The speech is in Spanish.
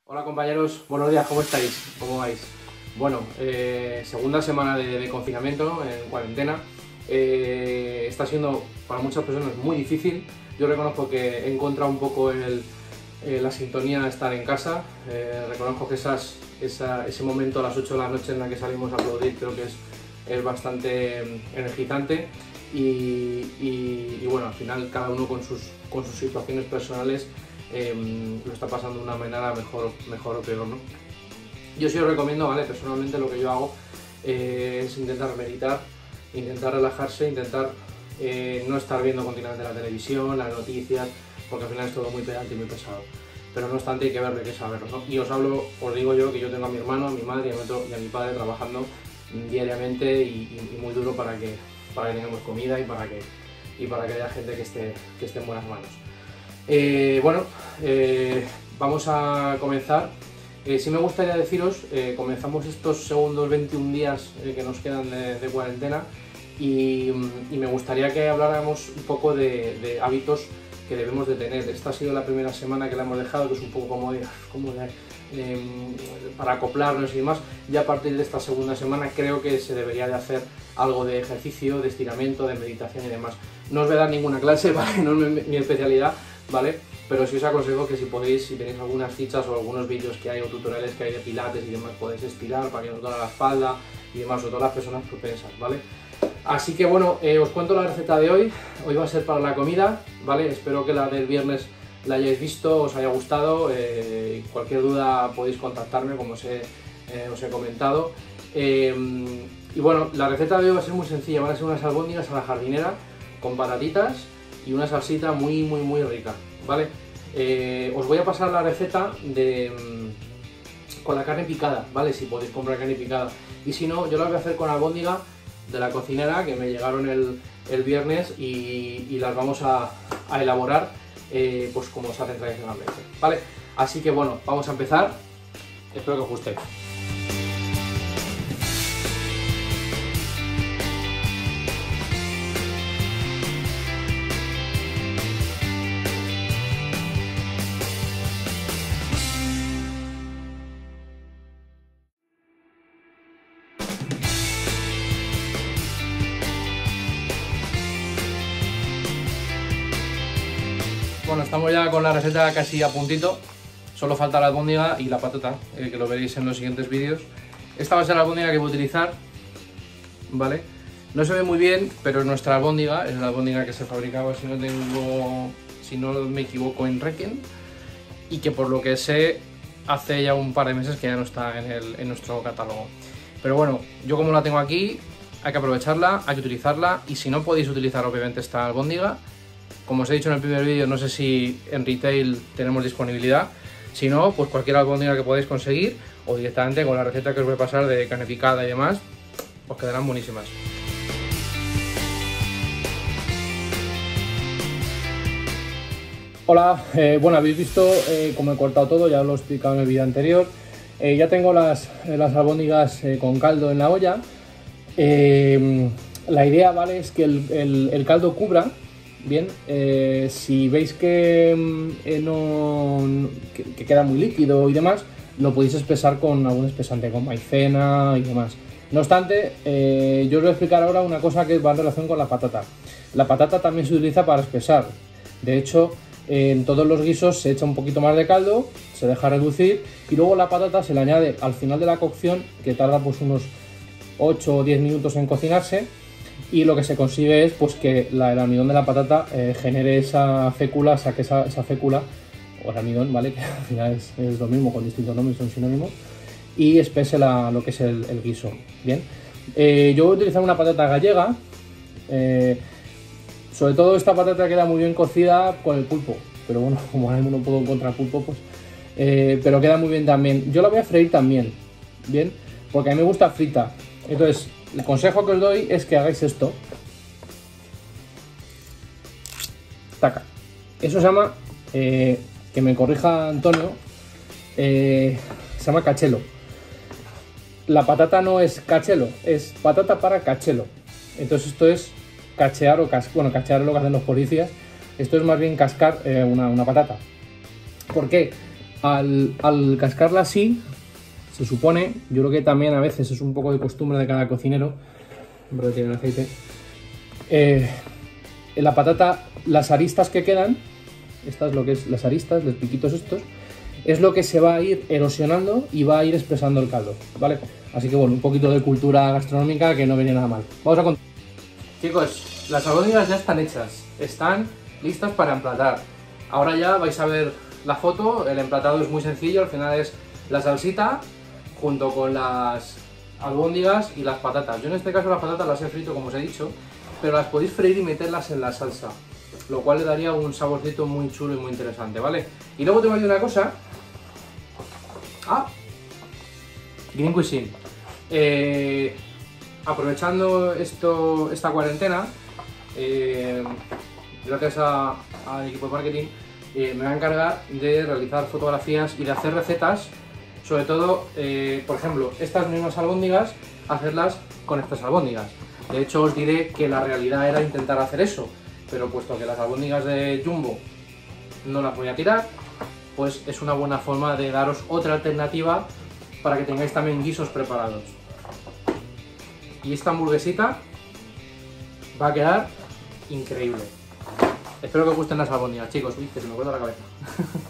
Hola compañeros, buenos días, ¿cómo estáis? ¿Cómo vais? Bueno, segunda semana de confinamiento, en cuarentena. Está siendo para muchas personas muy difícil. Yo reconozco que he encontrado un poco la sintonía de estar en casa. Reconozco que ese momento a las 8 de la noche en la que salimos a aplaudir creo que es bastante energizante. Y bueno, al final cada uno con sus situaciones personales lo está pasando de una manera mejor o peor, ¿no? Yo sí os recomiendo, ¿vale? Personalmente lo que yo hago es intentar meditar, intentar relajarse, intentar no estar viendo continuamente la televisión, las noticias, porque al final es todo muy pedante y muy pesado. Pero no obstante hay que verlo, hay que saberlo, ¿no? Y os digo yo que yo tengo a mi hermano, a mi madre y a mi padre trabajando diariamente y muy duro para que tengamos comida y para que haya gente que esté en buenas manos. Vamos a comenzar. Sí me gustaría deciros, comenzamos estos segundos 21 días que nos quedan de cuarentena y me gustaría que habláramos un poco de hábitos que debemos de tener. Esta ha sido la primera semana que la hemos dejado, que es un poco como para acoplarnos y demás. Ya a partir de esta segunda semana creo que se debería de hacer algo de ejercicio, de estiramiento, de meditación y demás. No os voy a dar ninguna clase, ¿vale? No es mi especialidad, ¿vale? Pero sí os aconsejo que si tenéis algunas fichas o algunos vídeos que hay o tutoriales que hay de pilates y demás, podéis estirar para que no os duela la espalda y demás, sobre todo las personas propensas, ¿vale? Así que bueno, os cuento la receta de hoy. Hoy va a ser para la comida, ¿vale? Espero que la del viernes la hayáis visto, os haya gustado. Cualquier duda podéis contactarme, como os he comentado. Y bueno, la receta de hoy va a ser muy sencilla. Van a ser unas albóndigas a la jardinera con patatitas y una salsita muy rica, ¿vale? Os voy a pasar la receta con la carne picada, ¿vale? Si podéis comprar carne picada. Y si no, yo la voy a hacer con albóndiga de la cocinera que me llegaron el viernes y las vamos a elaborar pues como se hacen tradicionalmente, ¿vale? Así que bueno, vamos a empezar. Espero que os guste. Bueno, estamos ya con la receta casi a puntito. Solo falta la albóndiga y la patata, que lo veréis en los siguientes vídeos. Esta va a ser la albóndiga que voy a utilizar, ¿vale? No se ve muy bien, pero nuestra albóndiga es la albóndiga que se fabricaba, si no me equivoco, en Requiem, y que por lo que sé hace ya un par de meses que ya no está en nuestro catálogo. Pero bueno, yo como la tengo aquí, hay que aprovecharla, hay que utilizarla, y si no podéis utilizar obviamente esta albóndiga, como os he dicho en el primer vídeo, no sé si en retail tenemos disponibilidad. Si no, pues cualquier albóndiga que podáis conseguir o directamente con la receta que os voy a pasar de carne picada y demás, os quedarán buenísimas. Hola, bueno, habéis visto cómo he cortado todo, ya lo he explicado en el vídeo anterior. Ya tengo las albóndigas con caldo en la olla. La idea, ¿vale?, es que el caldo cubra. Bien, si veis que queda muy líquido y demás, lo podéis espesar con algún espesante, con maicena y demás. No obstante, yo os voy a explicar ahora una cosa que va en relación con la patata. La patata también se utiliza para espesar. De hecho, en todos los guisos se echa un poquito más de caldo, se deja reducir y luego la patata se le añade al final de la cocción, que tarda pues unos 8 o 10 minutos en cocinarse. Y lo que se consigue es pues que el almidón de la patata genere esa fécula, saque esa fécula, o el almidón, ¿vale? Que al final es lo mismo, con distintos nombres, son sinónimos, y espese lo que es el guiso. Bien, yo voy a utilizar una patata gallega. Sobre todo esta patata queda muy bien cocida con el pulpo, pero bueno, como ahora mismo no puedo encontrar pulpo, pues pero queda muy bien también. Yo la voy a freír también, bien, porque a mí me gusta frita. Entonces, el consejo que os doy es que hagáis esto. Taca. Eso se llama, que me corrija Antonio, se llama cachelo. La patata no es cachelo, es patata para cachelo. Entonces esto es cachear o bueno, cachear es lo que hacen los policías. Esto es más bien cascar una patata. ¿Por qué? Al cascarla así, se supone, yo creo que también a veces es un poco de costumbre de cada cocinero, siempre tiene el aceite, en la patata, las aristas que quedan, estas lo que es las aristas, los piquitos estos, es lo que se va a ir erosionando y va a ir espesando el caldo, ¿vale? Así que bueno, un poquito de cultura gastronómica que no viene nada mal. Vamos a contar. Chicos, las albóndigas ya están hechas, están listas para emplatar. Ahora ya vais a ver la foto, el emplatado es muy sencillo, al final es la salsita junto con las albóndigas y las patatas. Yo en este caso las patatas las he frito como os he dicho, pero las podéis freír y meterlas en la salsa, lo cual le daría un saborcito muy chulo y muy interesante, ¿vale? Y luego tengo aquí una cosa. Green Cuisine. Aprovechando esta cuarentena, gracias al equipo de marketing, me voy a encargar de realizar fotografías y de hacer recetas, sobre todo, por ejemplo, estas mismas albóndigas, hacerlas con estas albóndigas. De hecho, os diré que la realidad era intentar hacer eso, pero puesto que las albóndigas de Jumbo no las voy a tirar, pues es una buena forma de daros otra alternativa para que tengáis también guisos preparados. Y esta hamburguesita va a quedar increíble. Espero que os gusten las albóndigas, chicos. Uy, que se me corta la cabeza.